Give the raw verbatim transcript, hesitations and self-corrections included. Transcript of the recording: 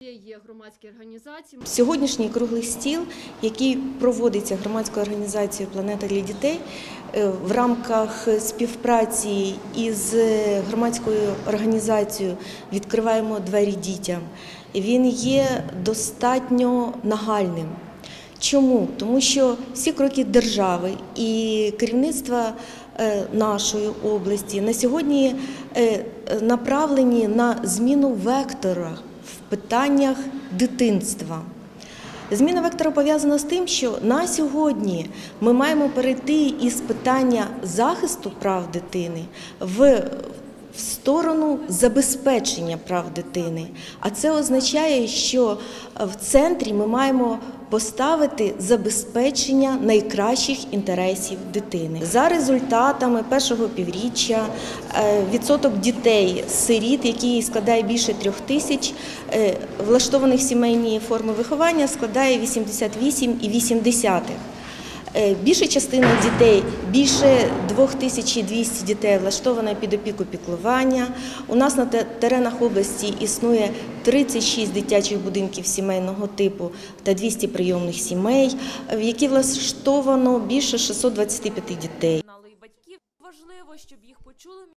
Є громадські організації. Сьогоднішній круглий стіл, який проводиться громадською організацією «Планета для дітей» в рамках співпраці із громадською організацією «Відкриваємо двері дітям», він є достатньо нагальним. Чому? Тому що всі кроки держави і керівництва нашої області на сьогодні направлені на зміну вектора в питаннях дитинства. Зміна вектора пов'язана з тим, що на сьогодні ми маємо перейти із питання захисту прав дитини в в сторону забезпечення прав дитини. А це означає, що в центрі ми маємо поставити забезпечення найкращих інтересів дитини. За результатами першого півріччя відсоток дітей-сиріт, який складає більше трьох тисяч, влаштованих в сімейні форми виховання, складає вісімдесят вісім цілих вісім десятих. Більша частина дітей, більше дві тисячі двісті дітей влаштовано під опіку піклування. У нас на теренах області існує тридцять шість дитячих будинків сімейного типу та двісті прийомних сімей, в які влаштовано більше шестисот двадцяти п'яти дітей. Батьків важливо, щоб їх почули.